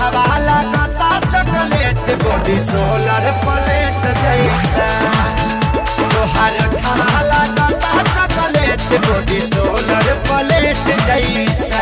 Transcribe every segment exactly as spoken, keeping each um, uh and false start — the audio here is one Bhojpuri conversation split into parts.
उठवा लगता चॉकलेट बॉडी सोलर प्लेट जैसा। तोहार उठवा लगता चॉकलेट बॉडी सोलर प्लेट जैसा।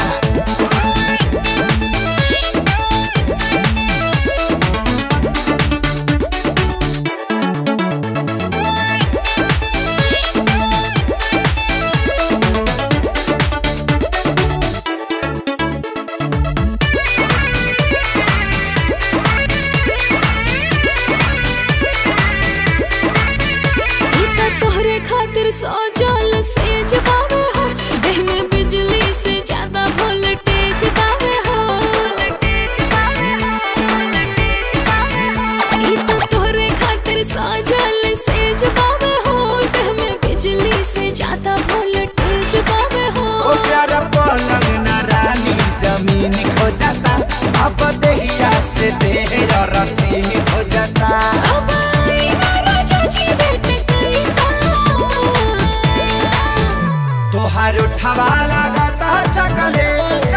सोचल से जबावे हो देह में बिजली से ज्यादा वोल्टेज बावे हो। ई तो तोहरे खातिर सोचल से जबावे हो देह में बिजली से ज्यादा वोल्टेज बावे हो। ओ प्यारा पलंग ना रानी जमीन खो जाता अब देहिया से देह रतीन खो जाता। अब आई ना राजा जी बेटे तोहार उठवा लगता चॉकलेट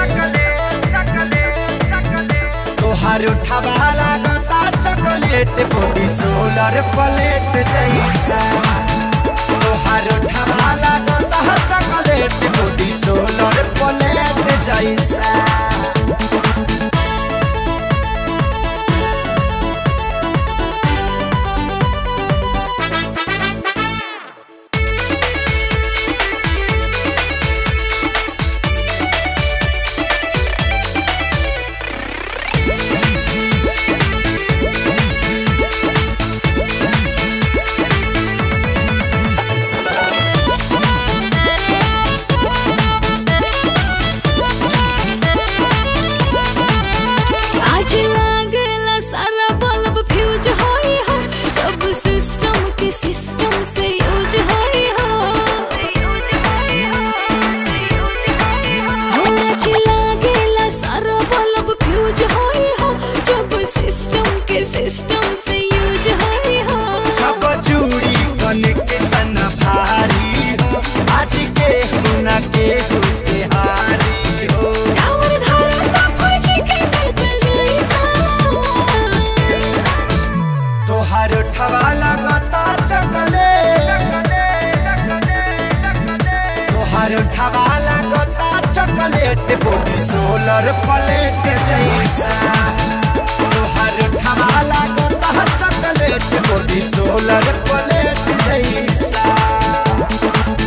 तोहार उठवा लगता चॉकलेट बॉडी सोलर प्लेट जैसा। तोहार उठवा लगता चॉकलेट बॉडी सोलर प्लेट जैसा। सिस्टम के सिस्टम से यूज होई हो आज लागेला सारा बल्ब फ्यूज होई हो जब सिस्टम के सिस्टम से यूज होई हो। सब चूड़ी कनेक्शन भारी हो आज के हुना के से हारी हो। टावर धरता फौजी के नेट जैसा। तोहार उठवा लगता चॉकलेट तोहार उठवा लगता चॉकलेट बॉडी सोलर प्लेट जैसा। तोहार उठवा लगता चॉकलेट बॉडी सोलर प्लेट जैसा।